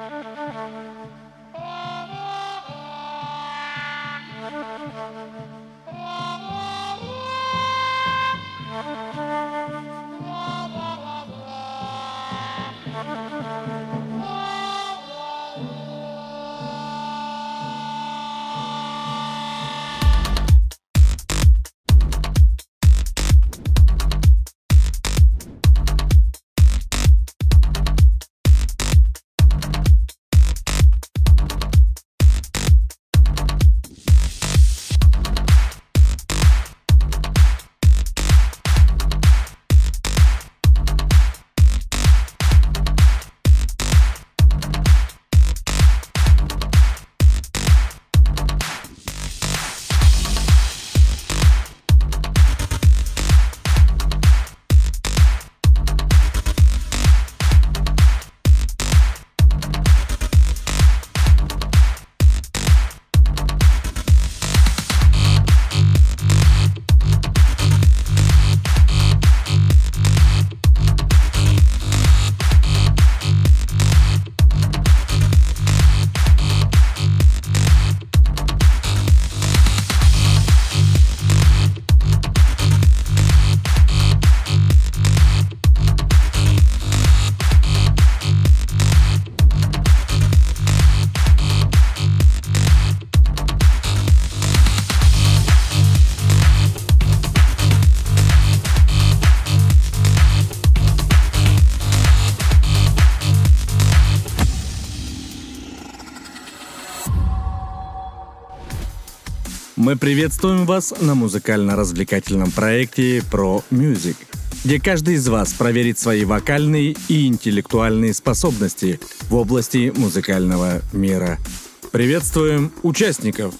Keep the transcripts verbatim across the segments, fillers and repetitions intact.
Мы приветствуем вас на музыкально-развлекательном проекте Pro Music, где каждый из вас проверит свои вокальные и интеллектуальные способности в области музыкального мира. Приветствуем участников!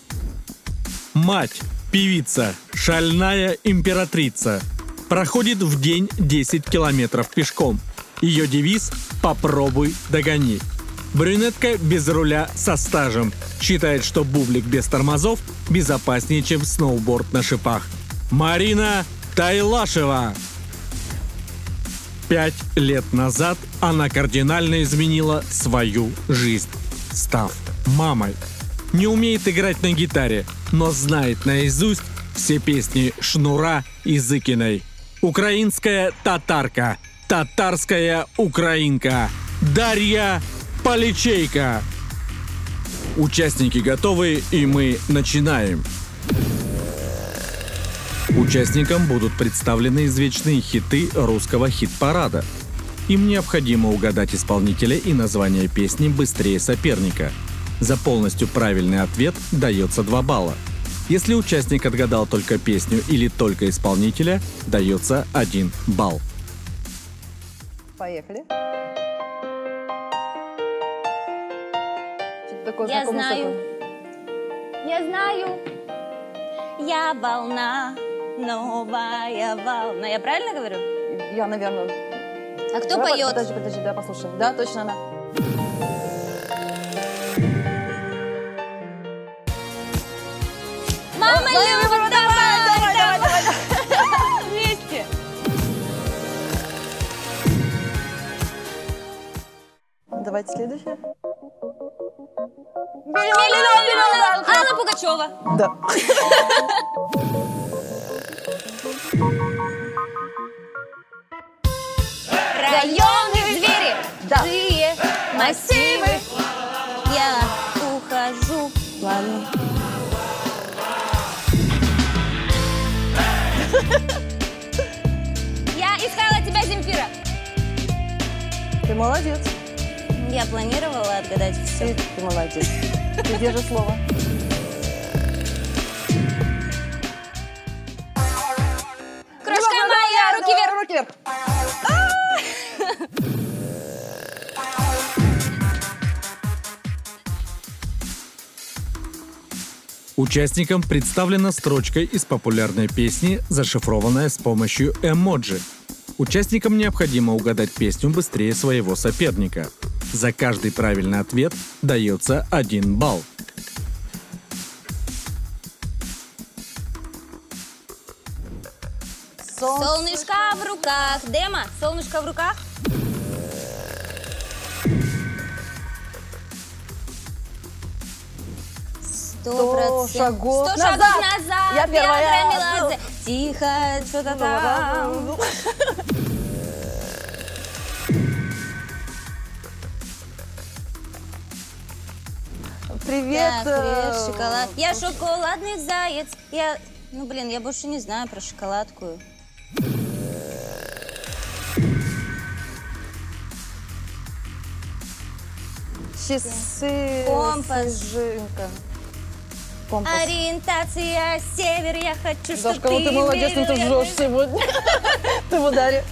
Мать, певица, шальная императрица, проходит в день десять километров пешком. Ее девиз «Попробуй, догони». Брюнетка без руля со стажем. Считает, что бублик без тормозов безопаснее, чем сноуборд на шипах. Марина Тайлашева. Пять лет назад она кардинально изменила свою жизнь, став мамой. Не умеет играть на гитаре, но знает наизусть все песни Шнура и Зыкиной. Украинская татарка, татарская украинка, Дарья Поличейка. Участники готовы, и мы начинаем. Участникам будут представлены извечные хиты русского хит-парада. Им необходимо угадать исполнителя и название песни быстрее соперника. За полностью правильный ответ дается два балла. Если участник отгадал только песню или только исполнителя, дается один балл. Поехали. Я знаю, я знаю, я волна, новая волна. Я правильно говорю? Я, наверное. А кто Давай, поет? Подожди, подожди, да, послушаем. Да, точно она. Мама Люба, давай, давай, давай, давай, давай. Вместе. Давайте следующее. Алла Пугачева. Да. Районы звери, Да. злые массивы. Я ухожу. Ладно. Я искала тебя, Земфира. Ты молодец. Я планировала отгадать все. Ты, ты молодец. Ты держишь слово. Крошка моя, руки вверх. Руки вверх. Участникам представлена строчка из популярной песни, зашифрованная с помощью эмоджи. Участникам необходимо угадать песню быстрее своего соперника. За каждый правильный ответ дается один балл. Солнышко в руках. Дема, солнышко в руках. Сто процентов. шагов Сто шагов назад. назад. Я первая. Виагра Меладзе. Тихо, что-то там. Привет. Так, привет, э, шоколад. Я шоколадный заяц. Я, ну блин, я больше не знаю про шоколадку. Часы. Компас. Снежинка. Компас. Ориентация север, я хочу, чтобы Дашка, ну ты молодец, ну ты верила. жжешь сегодня. Ты в ударе.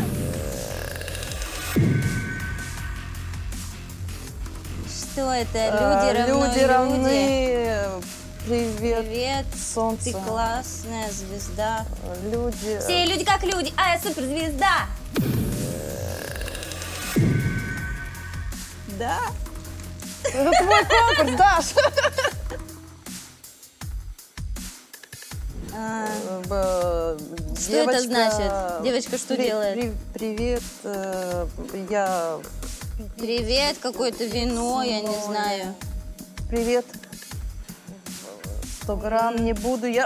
Что это? А, Люди равно Люди люди. равны. Привет. Привет, Солнце. ты классная звезда. Люди. Все люди как люди, а я суперзвезда. Да. Это твой конкурс, Даш. А, Э, Что это значит? Девочка что при- делает? при- Привет, э, я... Привет, какое-то вино, я не знаю. Привет. Сто грамм не буду я.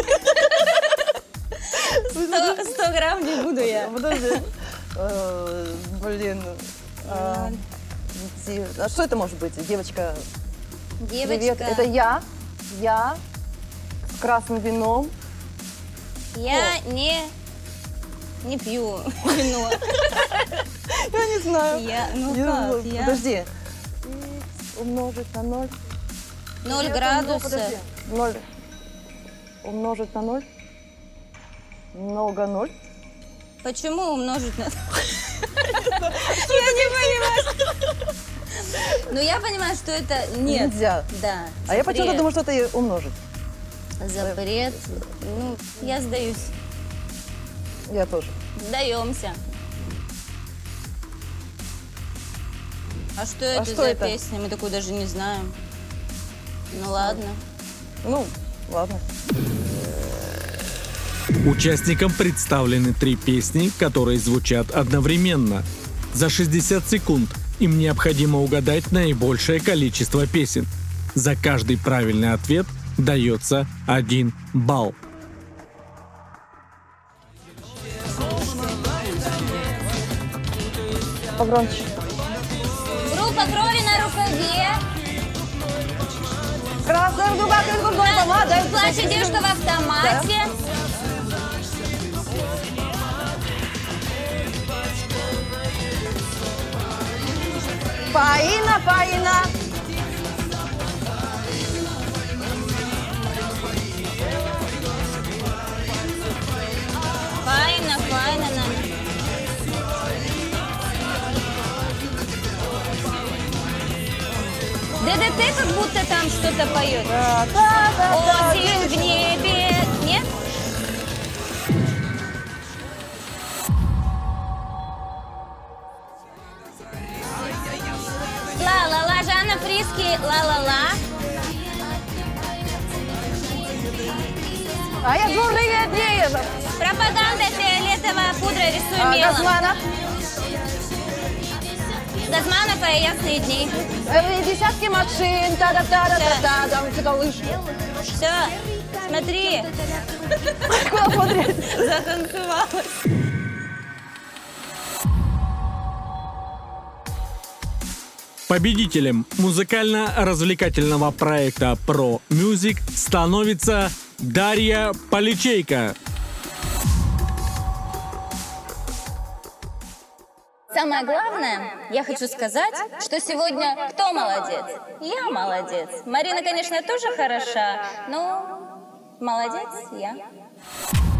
Сто, сто грамм не буду я. Подожди. Э, Блин. а, де- А что это может быть? Девочка, Девочка. привет. Это я. Я с красным вином. Я не, не пью вино. Я не знаю. Я, ну Я- как, я... Подожди. Икс умножить на ноль. Ноль Нет, градусов. подожди. Ноль умножить на ноль. Много ноль. Почему умножить на... Я не понимаю. Ну, я понимаю, что это... Нет. Нельзя. Да. А я почему-то запрет. думаю, что это и умножить. Запрет. Ну, я сдаюсь. Я тоже. Сдаемся. А что это что за это? песня? Мы такую даже не знаем. Ну ладно. Ну, ладно. Участникам представлены три песни, которые звучат одновременно. За шестьдесят секунд им необходимо угадать наибольшее количество песен. За каждый правильный ответ дается один балл. Погромче. Группа крови на рукаве. Красная дуба, губной помада. Плачет девушка в автомате. Фаина, Фаина. Файна, файна нам. ДДТ как будто там что-то поет. Да, да, да, Осень в небе. Нет? Ла-ла-ла, Жанна Фриски, ла-ла-ла. А я дурная дева. Пропаганда фиолетовая пудра, рисуй А, мелом. Газмана. Газманов и ясные дни. Э, Десятки машин. Та-да-та-да-та-та. Там что-то лыж. Все, смотри, Куда смотреть? затанцевалась. Победителем музыкально-развлекательного проекта Pro Music становится Дарья Поличейко. Самое главное, я хочу сказать, что сегодня кто молодец? Я молодец. Марина, конечно, тоже хороша, но молодец я.